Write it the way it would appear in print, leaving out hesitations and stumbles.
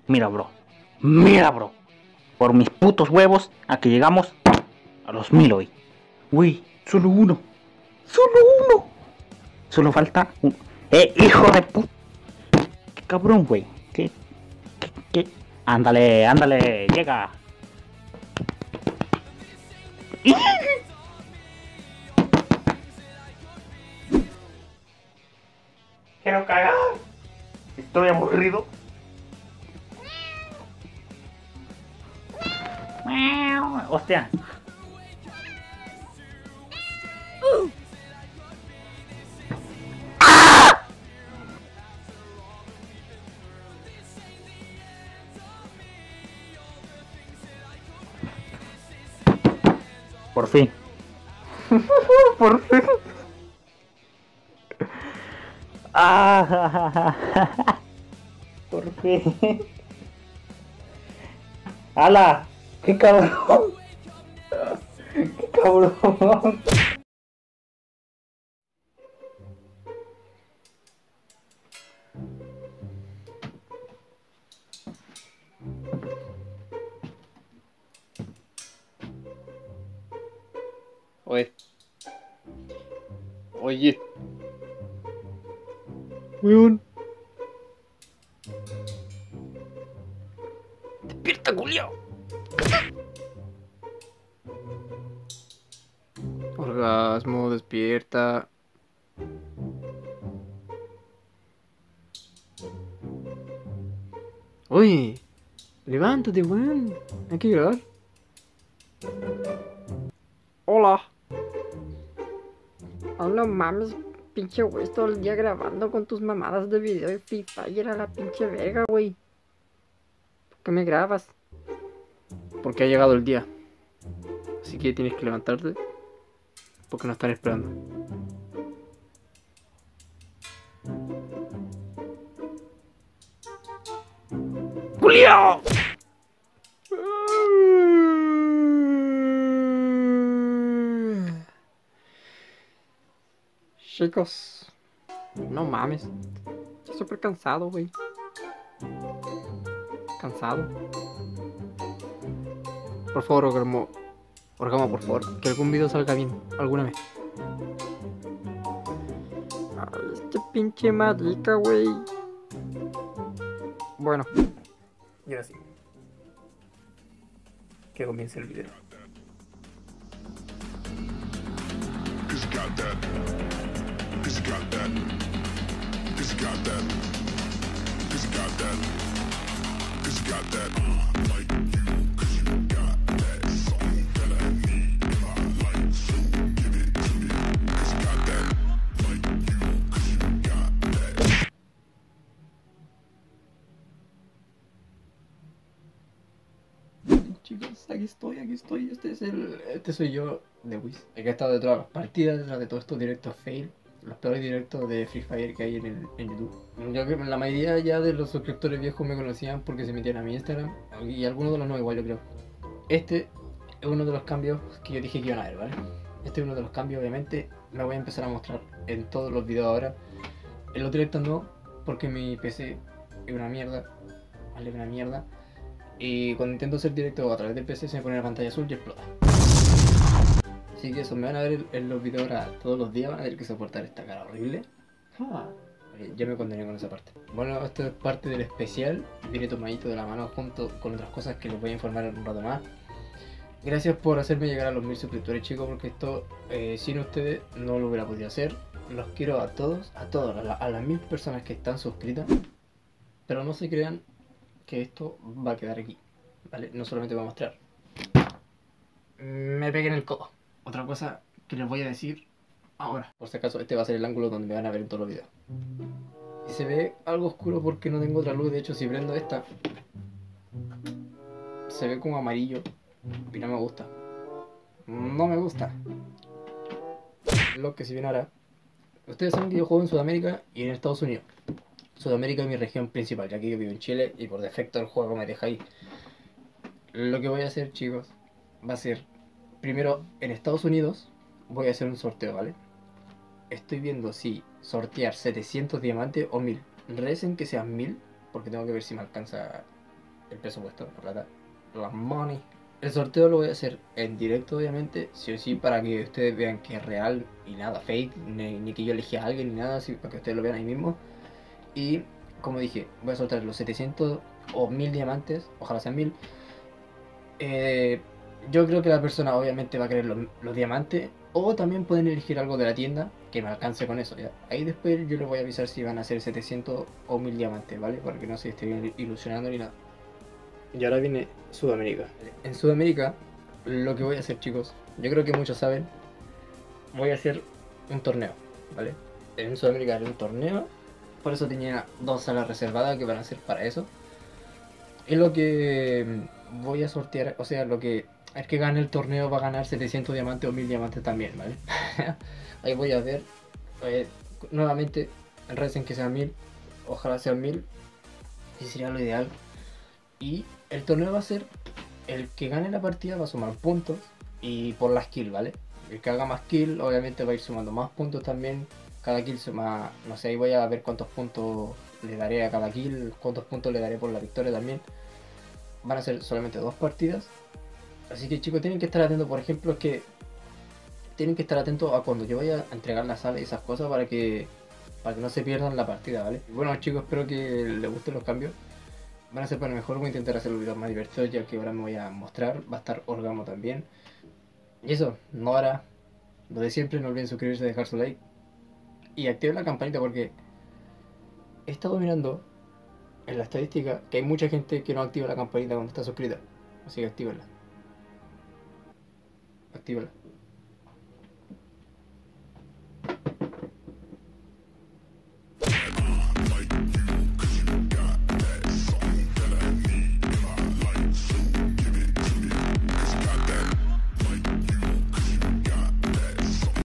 Mira, bro. Mira, bro. Por mis putos huevos, a que llegamos a los 1000 hoy. Uy, solo uno. Solo uno. Solo falta un... hijo de puta. Qué cabrón, güey. ¿Qué? Ándale, ándale, llega. Quiero cagar. Estoy aburrido. Hostia. Por fin. Por fin. Por fin. ¡Hala! ¡Qué cabrón! ¡Qué cabrón! Oye. Oye. Weón. Despierta, culiao. Orgasmo, despierta. Oye. Levántate, weón. Hay que grabar. Hola. Oh, no mames, pinche güey, todo el día grabando con tus mamadas de video de Free Fire a la pinche verga, güey. ¿Por qué me grabas? Porque ha llegado el día. Así que tienes que levantarte. Porque nos están esperando. ¡Culiao! Chicos, no mames. Estoy súper cansado, güey. Cansado. Por favor, Orgamo, por favor. Que algún video salga bien. Alguna vez. Ay, este pinche marica, güey. Bueno, Y ahora sí. Que comience el video. Cause you got that. Cause you got that. Cause you got that. Cause you got that. Cause you got that. Like you. Cause you got that. Something that I need in my life. So give it to me. Cause you got that. Like you. Cause you got that. Chicos, aquí estoy. Este soy yo de Wiz. El que ha estado detrás de las partidas, detrás de todos estos directos fail. Los peores directos de Free Fire que hay en YouTube. Yo creo que la mayoría ya de los suscriptores viejos me conocían porque se metían a mi Instagram. Y algunos de los nuevos igual, yo creo. Este es uno de los cambios que yo dije que iban a ver, ¿vale? Este es uno de los cambios, obviamente. Me voy a empezar a mostrar en todos los videos ahora. En los directos no, porque mi PC es una mierda. Vale, una mierda. Y cuando intento hacer directo a través del PC se me pone la pantalla azul y explota. Así que eso, me van a ver en los videos ahora todos los días, van a tener que soportar esta cara horrible. Ya me condené con esa parte. Bueno, esto es parte del especial, viene tomadito de la mano junto con otras cosas que les voy a informar en un rato más. Gracias por hacerme llegar a los 1000 suscriptores, chicos, porque esto sin ustedes no lo hubiera podido hacer. Los quiero a todos, a las 1000 personas que están suscritas. Pero no se crean que esto va a quedar aquí, ¿vale? No solamente voy a mostrar. Me pegué en el codo. Otra cosa que les voy a decir ahora. Por si acaso, este va a ser el ángulo donde me van a ver en todos los videos. Y se ve algo oscuro porque no tengo otra luz. De hecho, si prendo esta, se ve como amarillo. Y no me gusta. No me gusta. Lo que si viene ahora. Ustedes saben que yo juego en Sudamérica y en Estados Unidos. Sudamérica es mi región principal, ya que yo vivo en Chile y por defecto el juego me deja ahí. Lo que voy a hacer, chicos, va a ser, primero en Estados Unidos voy a hacer un sorteo, ¿vale? Estoy viendo si sortear 700 diamantes o 1000. Recen que sean 1000, porque tengo que ver si me alcanza el presupuesto, la plata, la money. El sorteo lo voy a hacer en directo, obviamente, sí o sí, para que ustedes vean que es real y nada fake, ni que yo elegí a alguien ni nada, así, para que ustedes lo vean ahí mismo. Y como dije, voy a soltar los 700 o 1000 diamantes, ojalá sean 1000. Yo creo que la persona obviamente va a querer los diamantes, o también pueden elegir algo de la tienda que me alcance con eso, ¿ya? Ahí después yo les voy a avisar si van a ser 700 o 1000 diamantes, ¿vale? Para que no se estén ilusionando ni nada. Y ahora viene Sudamérica. En Sudamérica, lo que voy a hacer, chicos, yo creo que muchos saben, voy a hacer un torneo, ¿vale? En Sudamérica haré un torneo, por eso tenía 2 salas reservadas que van a ser para eso. Es lo que voy a sortear, o sea, lo que el que gane el torneo va a ganar 700 diamantes o 1000 diamantes también, ¿vale? Ahí voy a ver, eh, nuevamente, recen que sean 1000, ojalá sean 1000, y sería lo ideal. Y el torneo va a ser, el que gane la partida va a sumar puntos y por las kills, ¿vale? El que haga más kills obviamente va a ir sumando más puntos también. Cada kill suma, no sé, ahí voy a ver cuántos puntos le daré a cada kill, cuántos puntos le daré por la victoria también. Van a ser solamente 2 partidas. Así que chicos, tienen que estar atentos, por ejemplo, es que tienen que estar atentos a cuando yo vaya a entregar la sala y esas cosas para que no se pierdan la partida, ¿vale? Y bueno chicos, espero que les gusten los cambios. Van a ser para mejor, voy a intentar hacer los videos más divertidos ya que ahora me voy a mostrar, va a estar Orgamo también. Y eso, no hará lo de siempre, no olviden suscribirse, dejar su like y activen la campanita porque he estado mirando en la estadística que hay mucha gente que no activa la campanita cuando está suscrita. Así que actívenla. Actívenla.